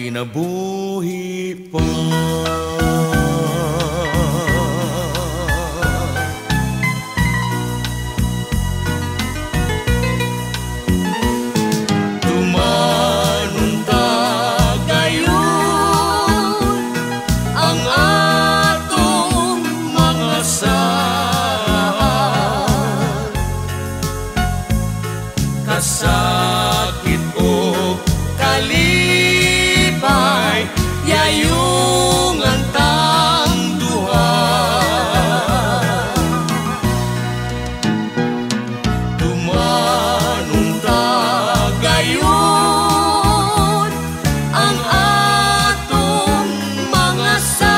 kinabuhi pa. Tumanunta gayon ang atong mga saan, kasakit o kalipay, yayong antang duha. Tumanunta gayon ang atong mga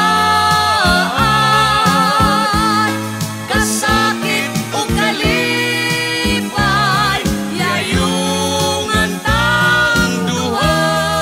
saan, kasakit o kalipay, yayong antang duha.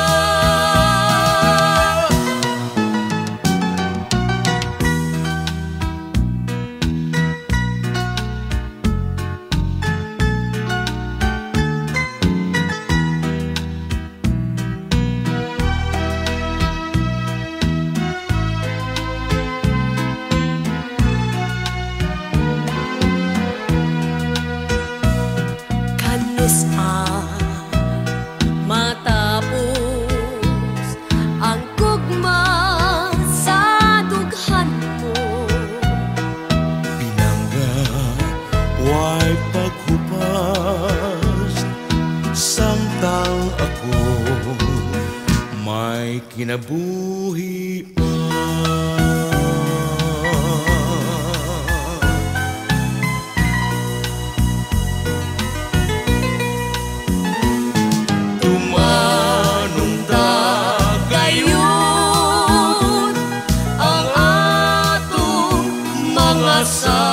Kanis matapos ang gugma sa dughan mo, Pinangga, way paghupas, samtang ako may kinabuhi pa. Tumanunta gayon ang atong mga saan,